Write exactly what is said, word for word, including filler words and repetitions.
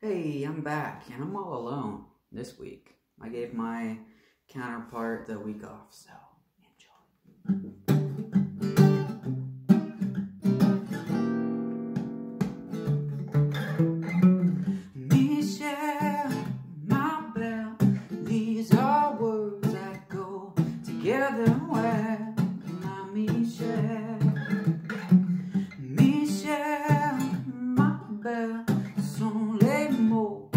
Hey, I'm back, and I'm all alone this week. I gave my counterpart the week off, so enjoy. Michelle, my belle, these are words that go together well. My Michelle, Michelle, ma belle, sont les mots